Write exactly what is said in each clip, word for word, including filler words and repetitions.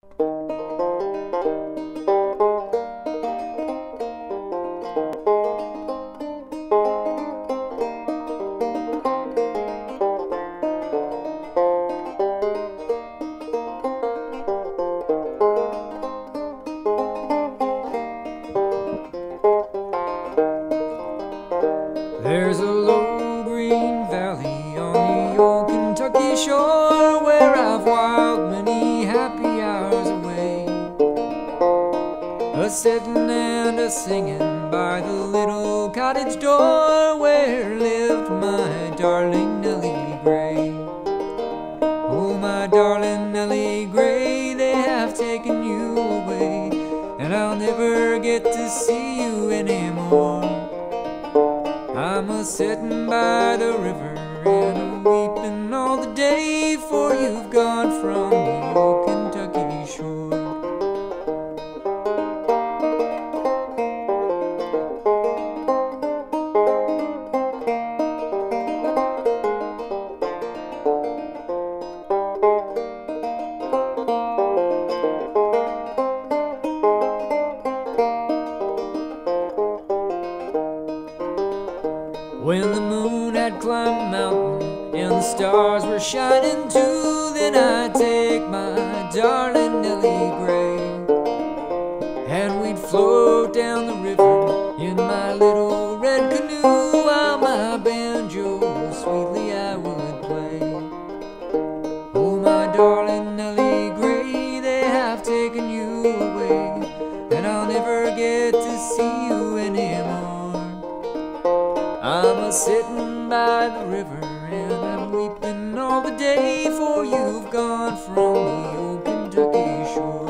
There's a low green valley on the old Kentucky shore where I've whiled many happy hours away, a-settin' and a-singin' by the little cottage door where lived my darling Nellie Gray. Oh, my darling Nellie Gray, they have taken you away, and I'll never get to see you anymore. I'm a-sittin' by the river and a-weepin' all the day, for you've gone from the old Kentucky shore. When the moon had climbed the mountain and the stars were shining too, then I'd take my darling Nellie Gray, and we'd float down the river in my little red canoe, while my banjo sweetly I would play. Oh, my darling Nellie Gray, they have taken you away, and I'll never get to see you anymore. I'm a-sittin' by the river and I'm weepin' all the day, for you've gone from the old Kentucky shore.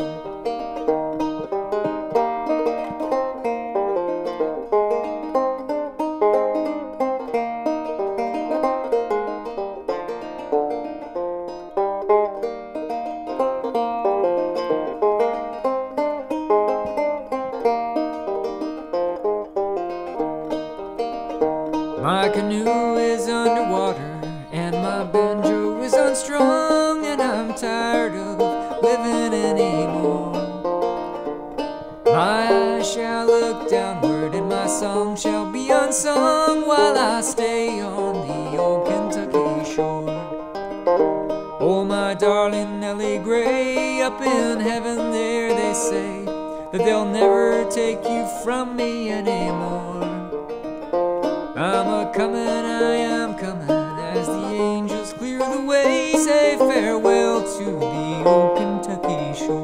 My canoe is underwater and my banjo is unstrung, and I'm tired of living anymore. My eyes shall look downward and my song shall be unsung, while I stay on the old Kentucky shore. Oh, my darling Nellie Gray, up in heaven there they say that they'll never take you from me anymore. I'm a-comin', I am comin', as the angels clear the way, say farewell to the old Kentucky shore.